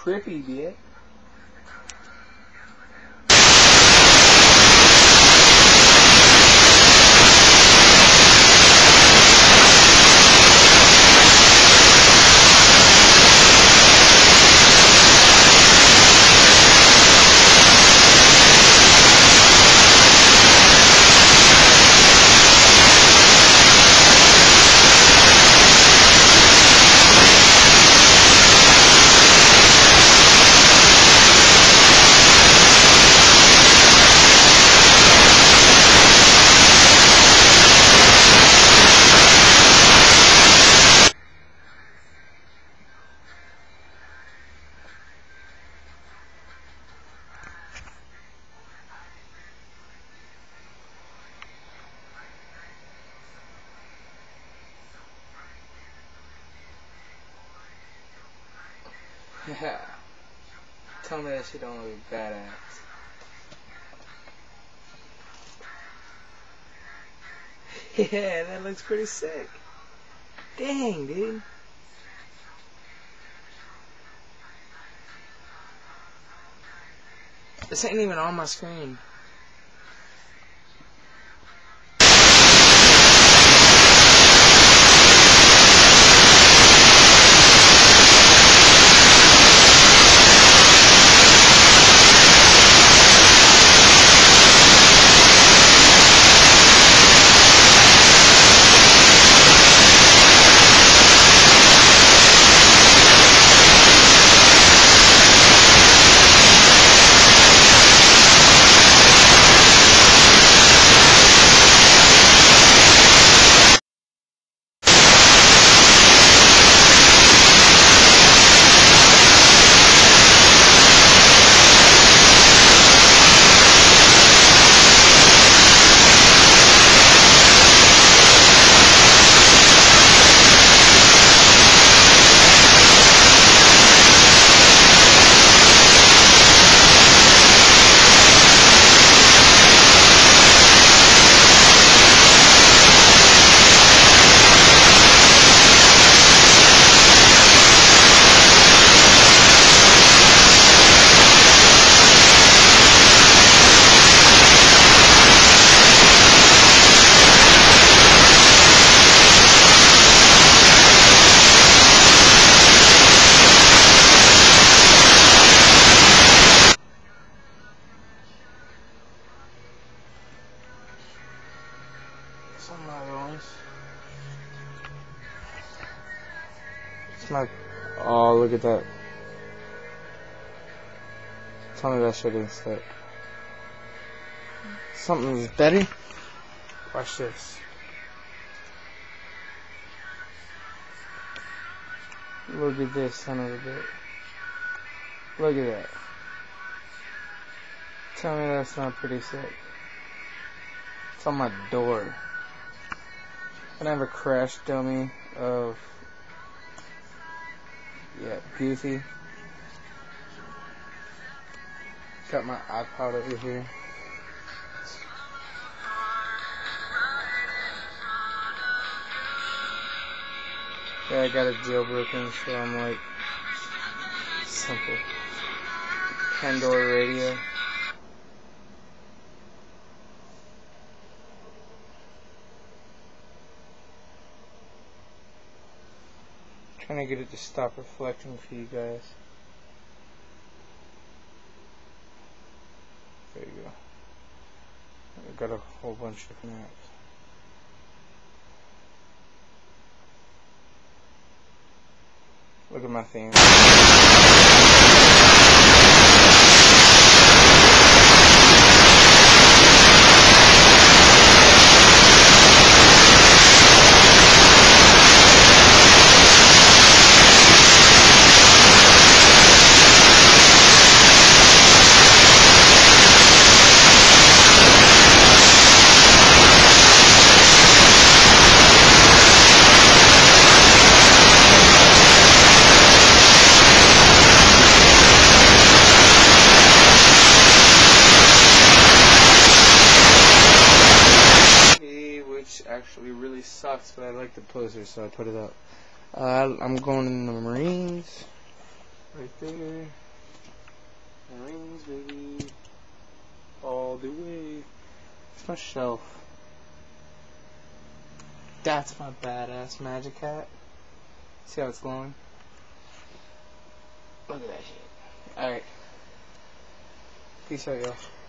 Trippy, bitch. Yeah. Tell me that shit don't look badass. Yeah, that looks pretty sick. Dang, dude. This ain't even on my screen. It's my... Oh, look at that. Tell me that shit didn't stick. Something's better. Watch this. Look at this son of a bitch. Look at that. Tell me that's not pretty sick. It's on my door. And I have a crash dummy of... Yeah, Goofy. Got my iPod over here. Yeah, I got it jailbroken, so I'm like... Simple. Pandora radio. Trying to get it to stop reflecting for you guys. There you go. I got a whole bunch of maps. Look at my theme. Actually really sucks, but I like the poster, so I put it up. I'm going in the Marines. Right there. And rings, baby. All the way. It's my shelf. That's my badass magic hat. See how it's glowing? Look at that shit. Alright. Peace out, y'all.